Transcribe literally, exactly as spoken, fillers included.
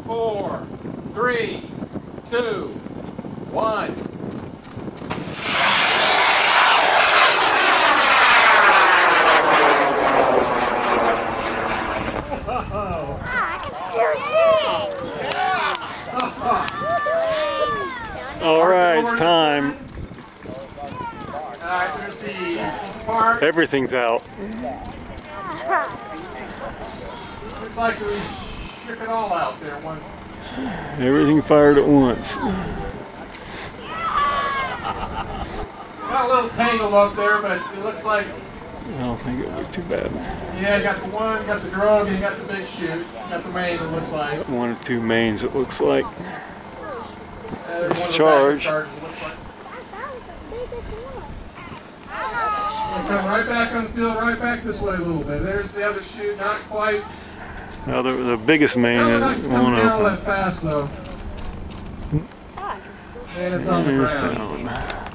four, three, two, one. Oh, I can still see it. All right, it's time. All right, there's the part. Everything's out. Looks like we shook it all out there. One. Everything fired at once. Got a little tangled up there, but it looks like. I don't think it'll be too bad. Yeah, you got the one, got the drug, and you got the big chute. Got the main, it looks like. One or two mains, it looks like. Uh, there's one of the Charge. charges, it looks like. We'll come right back on the field, right back this way a little bit. There's the other chute, not quite. Now the, the biggest main Not is coming one down all open. that fast though. And it's on the And it's ground. down.